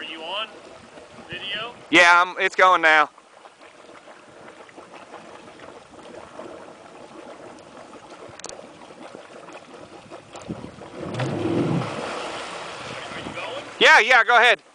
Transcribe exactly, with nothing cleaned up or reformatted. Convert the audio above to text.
Are you on video? Yeah, I'm, it's going now. Are you going? Yeah, yeah, go ahead.